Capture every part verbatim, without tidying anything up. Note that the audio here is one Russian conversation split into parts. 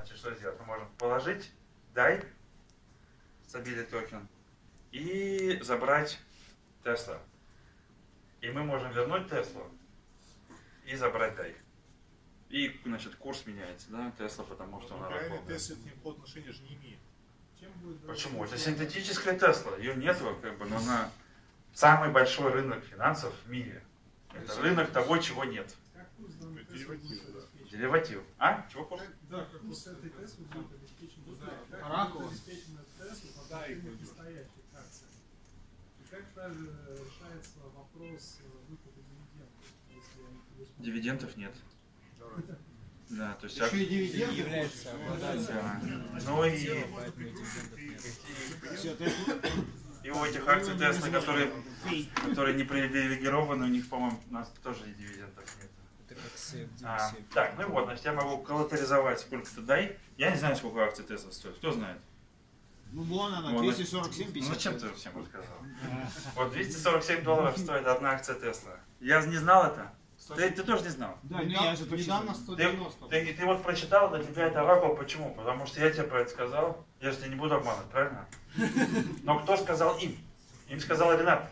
значит, что сделать? Мы можем положить дай, стабильный токен, и забрать Tesla. И мы можем вернуть Tesla и забрать дай. И, значит, курс меняется, да, Tesla, потому что она реально Tesla к никакого отношения же не имеет. Почему? Это синтетическая Tesla. Ее нету, как бы, но она самый большой рынок финансов в мире. Это рынок того, чего нет. Дериватив, да. Дериватив. А? Чего курс? Да, как вот с этой Теслы будет обеспечен Оракул. обеспечена Тесла по отношению к настоящей акции. И как также решается вопрос выплаты дивидендов, если они предусмотрены? Дивидендов нет. Да, то есть Еще и дивиденд является обладателем. да. Ну и, и у этих акций Tesla, которые, которые не привилегированы, у них, по-моему, у нас тоже и дивидендов нет. А, так, ну и вот, значит, я могу коллатерализовать сколько-то дай. Я не знаю, сколько акций Tesla стоит. Кто знает? Ну, вон она, Вон, двести сорок семь пятьдесят. Ну, зачем ты всем рассказал? Вот двести сорок семь долларов стоит одна акция Tesla. Я не знал это. Ты, ты тоже не знал? Да, ну я же недавно сто девяносто. Ты, ты, ты вот прочитал, для тебя это оракул. Почему? Потому что я тебе про это сказал. Я же тебя не буду обманывать, правильно? Но кто сказал им? Им сказал Ренат.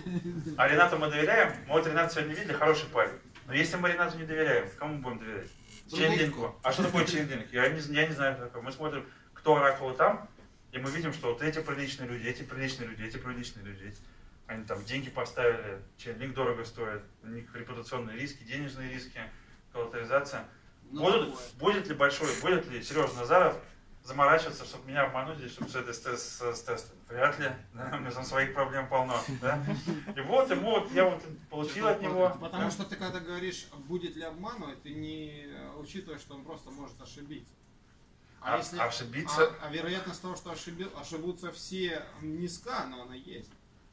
А Ренату мы доверяем. Мы вот Ренат сегодня видели, хороший парень. Но если мы Ренату не доверяем, кому будем доверять? Чейнлинку. А что такое чейнлинк? Я не, я не знаю, какой. Мы смотрим, кто оракулы там, и мы видим, что вот эти приличные люди, эти приличные люди, эти приличные люди. Они там деньги поставили, чейнлинк дорого стоит, у них репутационные риски, денежные риски, коллатерализация. Будут, будет ли большой, будет ли Сережа Назаров заморачиваться, чтобы меня обмануть здесь, чтобы с этой с, с, с тестом? Вряд ли, да? У меня там своих проблем полно. Да? И вот ему вот я вот получил от него. Потому да? что ты когда говоришь, будет ли обманывать, ты не учитываешь, что он просто может ошибиться. А, а если, ошибиться. А, а вероятность того, что ошиби, ошибутся все, низка, но она есть.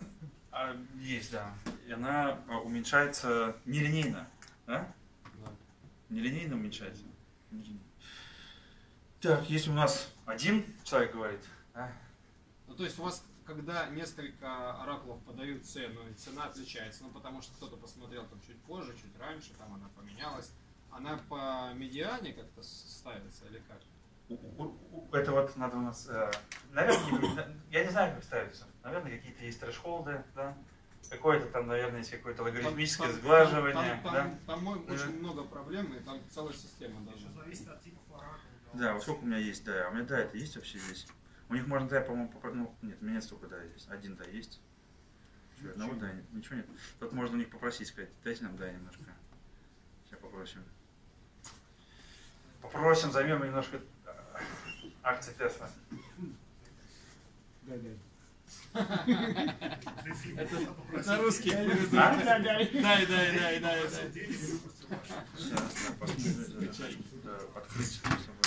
А, есть, да. И она уменьшается нелинейно. Да? Да. Нелинейно уменьшается. Нелинейно. Так, если у нас один человек говорит. Да? Ну, то есть у вас, когда несколько оракулов подают цену, и цена отличается, ну, потому что кто-то посмотрел там чуть позже, чуть раньше, там она поменялась, она по медиане как-то ставится или как? Это вот надо у нас, э, наверное, я не знаю, как ставится. Наверное, какие-то есть трэш-холды, да? Какое-то там, наверное, есть какое-то логарифмическое там, сглаживание. Там, там, да? там, там да. очень много проблем, и там целая система даже. Зависит от типа оракула. Да, вот сколько у меня есть, да. У меня, да, это есть вообще здесь. У них можно, да, по-моему, ну, нет, у меня нет столько, да, есть. Один, да, есть. Что, одного, да, нет, ничего нет. Тут можно у них попросить, сказать, дайте нам, да, немножко. Сейчас попросим. Попросим, займем немножко акции Tesla. Да, да. Это русский. Дай, дай, дай, дай, дай. Сейчас, да, посмотрим. Да, открыть, чтобы...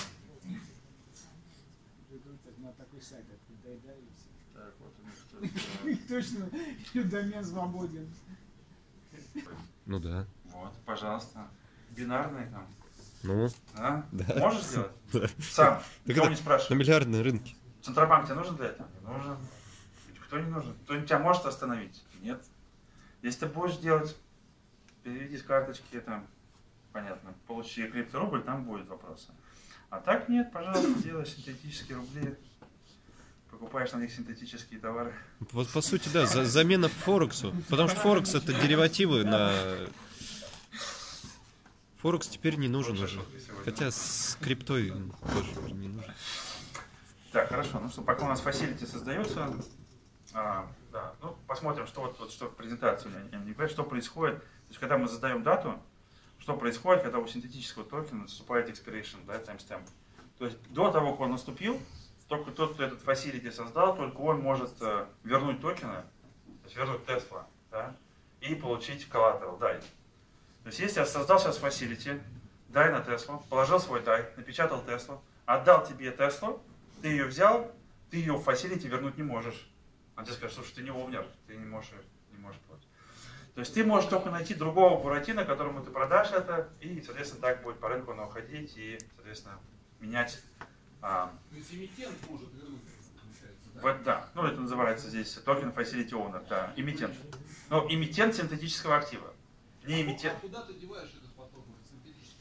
На такой сайт, дай, дай, и все. Так, вот у них тут... Точно, домен свободен. Ну да. Вот, пожалуйста. Бинарные там. Ну, А? да. Можешь сделать? Да. Сам. Так Никого это не спрашивай. на миллиардные рынки. Центробанк тебе нужен для этого? Не нужен. Кто не нужен? Кто тебя может остановить? Нет. Если ты будешь делать, переведи с карточки, там, понятно, получи крипторубль, там будет вопросы. А так нет, пожалуйста, делай синтетические рубли, покупаешь на них синтетические товары. Вот по сути, да, за, замена Форексу. Потому что Форекс это деривативы на... Форекс теперь не нужен уже. Хотя с криптой тоже уже не нужен. Так, хорошо. Ну что, пока у нас фасилити создается, а, да, ну, посмотрим, что вот, вот что в презентации я не понимаю, что происходит. То есть, когда мы задаем дату, что происходит, когда у синтетического токена наступает expiration, да, timestamp. То есть до того, как он наступил, только тот, кто этот фасилити создал, только он может uh, вернуть токены, то есть вернуть Tesla, да, и получить collateral, дай. То есть если я создал сейчас фасилити, дай на Tesla, положил свой дай, напечатал Tesla, отдал тебе Tesla, ты ее взял, ты ее в фасилити вернуть не можешь. Он тебе скажет, слушай, ты не овнер, ты не можешь, не можешь платить. То есть ты можешь только найти другого буратино, которому ты продашь это, и, соответственно, так будет по рынку оно ходить и, соответственно, менять. А, То есть эмитент может вернуть, получается, да? Вот, да, ну это называется здесь токен facility owner, да, эмитент. Но эмитент синтетического актива. Не эмитент. А куда ты деваешь этот поток синтетический актив?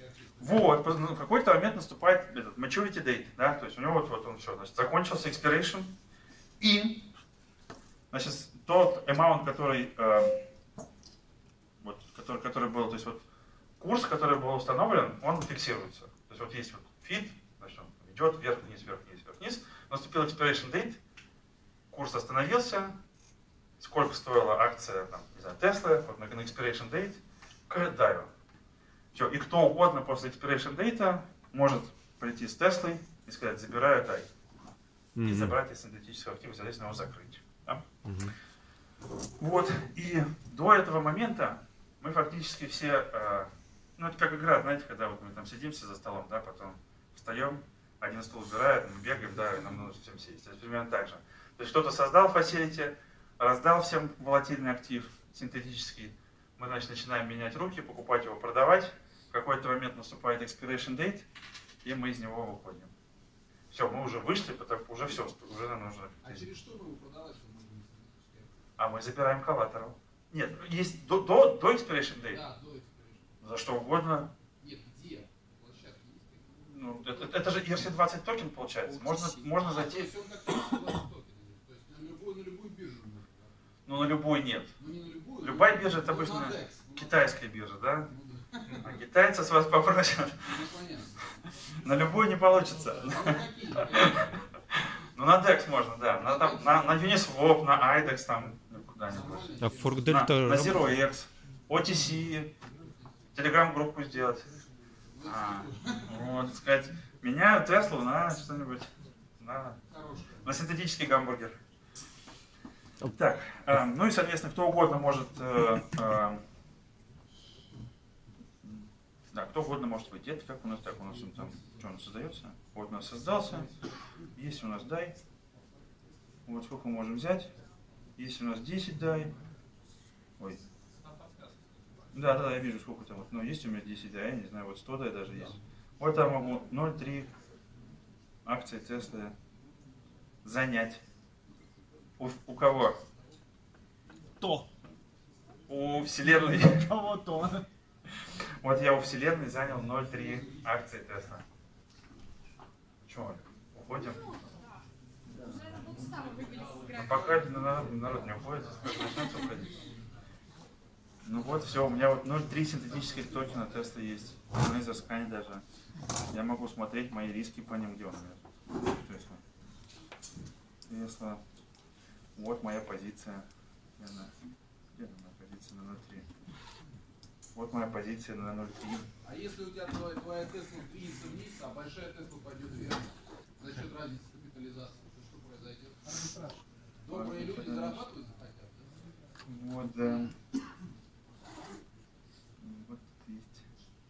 Вот, в какой-то момент наступает этот maturity date, да, то есть у него вот, вот он все, значит, закончился expiration, и, значит, тот amount, который, э, вот, который, который был, то есть вот курс, который был установлен, он фиксируется. То есть вот есть вот feed, значит, он идет вверх-вниз, вверх-вниз, вверх-вниз, наступил expiration date, курс остановился, сколько стоила акция, там, не знаю, Tesla, вот на expiration date, к дайву. Все, и кто угодно после expiration date может прийти с Теслой и сказать, забираю дай. Mm-hmm. И забрать из синтетического актива, соответственно, его закрыть. Да? Mm-hmm. Вот, и до этого момента мы фактически все, э, ну это как игра, знаете, когда вот мы там сидимся за столом, да, потом встаем, один стул убирает, мы бегаем, да, и нам нужно всем сесть. Это примерно так же. То есть кто-то создал facility, раздал всем волатильный актив синтетический, мы, значит, начинаем менять руки, покупать его, продавать. В какой-то момент наступает expiration date, и мы из него выходим. Все, мы уже вышли, потому уже все, уже нам нужно. А через что мы его продавать? А мы забираем коллатерал. Нет, есть до, до, до expiration date. Да, до expiration. За что угодно. Нет, где? Площадки есть? Ну, это, это же и эр си двадцать токен получается. Можно, можно а, зайти. То есть он как и эр си двадцать токен. То есть на любую, на любую биржу можно. Да? Ну, на любой нет. Ну, не на любую. Любая но, биржа это ну, обычно на Dex, ну, китайская биржа, да? Ну, да. А китайцы с вас попросят. Ну, понятно. На любую не получится. Ну, какие, какие? Ну, на Dex можно, да. На, там, на, на Uniswap, на айдекс там куда-нибудь. А Fork На, Delta на раб- Zero X, о ти си, телеграм-группу сделать. А, вот, сказать, меняю Теслу на что-нибудь, на, на синтетический гамбургер. Так, э, ну и, соответственно, кто угодно может, э, э, да, кто угодно может выйти. Это как у нас так, у нас он там, что у нас создается? Вот у нас создался, есть у нас дай, вот сколько мы можем взять, есть у нас десять дай, ой, да, да, я вижу сколько там, вот, но есть у меня десять дай, я не знаю, вот сто дай даже есть. Вот там могу ноль целых три акции Tesla занять. У, у кого? То. У Вселенной. Кого-то. Вот я у Вселенной занял ноль целых три акции Tesla. Чего? Уходим? Ну, пока народ, народ не уходит, начнется уходить. Ну вот, все, у меня вот ноль целых три синтетических токена Tesla есть. На изыскании даже. Я могу смотреть мои риски по ним, где он у меня. Tesla. Tesla. Вот моя позиция. Где она? Где она, моя позиция на ноль целых три? Вот моя позиция на ноль целых три. А если у тебя твоя, твоя Тесла двинется вниз, а большая Тесла пойдет вверх за счет разницы капитализации, то что произойдет? Добрые люди зарабатывать захотят? Вот, да. Вот есть.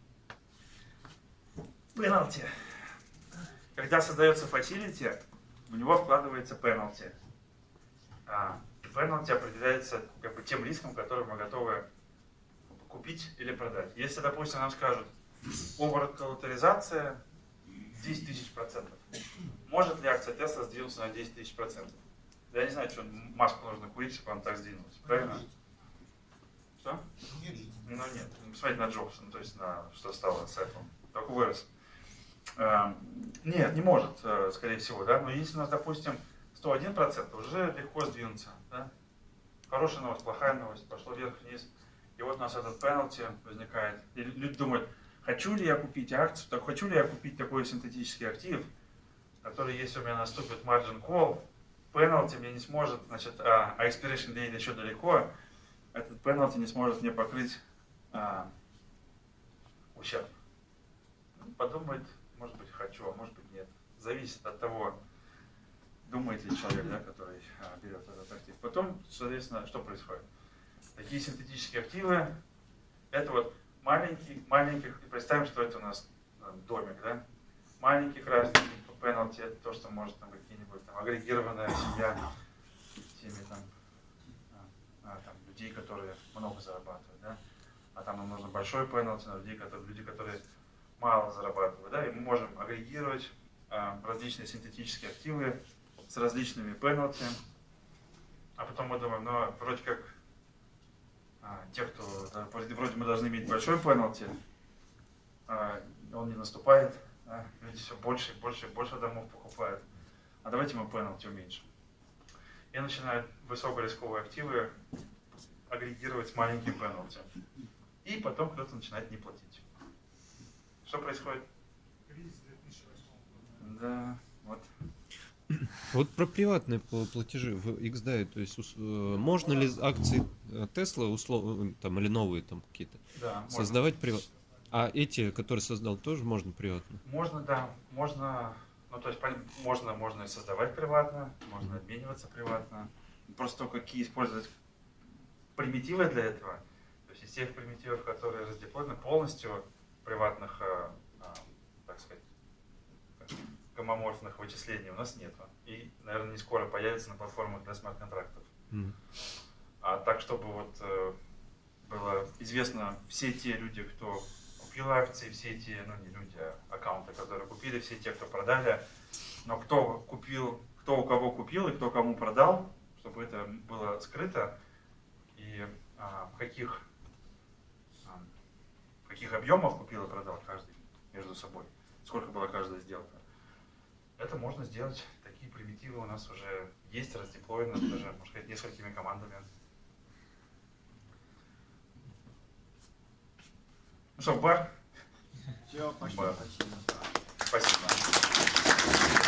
Пенальти. Когда создается facility, в него вкладывается пенальти. А пенальти определяется как бы тем риском, который мы готовы купить или продать. Если, допустим, нам скажут овер-коллатерализация десять тысяч процентов, может ли акция Tesla сдвинуться на десять тысяч процентов? Я не знаю, что Маску нужно курить, чтобы он так сдвинулся. Правильно? Что? Ну нет. Посмотрите на Джобса, ну, то есть на что стало с Apple. Только вырос. А, нет, не может, скорее всего, да. Но если у нас, допустим, сто один процент, уже легко сдвинуться. Да? Хорошая новость, плохая новость, пошло вверх-вниз. И вот у нас этот пенальти возникает. И люди думают, хочу ли я купить акцию, так хочу ли я купить такой синтетический актив, который, если у меня наступит margin call, пенальти мне не сможет, значит, а, а expiration date еще далеко, этот пенальти не сможет мне покрыть а, ущерб. Подумает, может быть, хочу, а может быть, нет. Зависит от того, думает ли человек, да, который а, берет этот актив. Потом, соответственно, что происходит? Такие синтетические активы, это вот маленький, маленьких, представим, что это у нас там, домик, да, маленьких разных пенальти, это то, что может там какие-нибудь там агрегированная семья, семьи там, а, а, там людей, которые много зарабатывают, да, а там нам нужно большой пенальти на людей, которые, люди, которые мало зарабатывают, да, и мы можем агрегировать а, различные синтетические активы с различными пенальти, а потом мы думаем, ну, вроде как А, те, кто, да, вроде мы должны иметь большой пенальти, а, он не наступает, да, люди все больше и больше и больше домов покупают. А давайте мы пенальти уменьшим. И начинают высокорисковые активы агрегировать с маленьким пенальти. И потом кто-то начинает не платить. Что происходит? Кризис две тысячи восьмого года. Да, вот. Вот про платежные платежи в икс дай, то есть ус- э, можно ли акции Tesla условно там или новые там какие-то Да, можно. создавать приватно? А эти, которые создал, тоже можно приватно? Можно, да, можно, ну то есть пон- можно, можно и создавать приватно, можно обмениваться приватно. Просто только какие использовать примитивы для этого. То есть из тех примитивов, которые раздеплойны полностью приватных, э, э, так сказать, гомоморфных вычислений у нас нету. И, наверное, не скоро появится на платформах для смарт-контрактов. Мгм. А так, чтобы вот э, было известно все те люди, кто купил акции, все те, ну не люди, а аккаунты, которые купили, все те, кто продали, но кто купил, кто у кого купил и кто кому продал, чтобы это было скрыто, и а, в каких, а, в каких объемах купил и продал каждый между собой, сколько была каждая сделка. Это можно сделать, такие примитивы у нас уже есть, раздеплоены даже, можно сказать, несколькими командами. Ну что, в бар? Все, пошли, Бар. спасибо. Спасибо.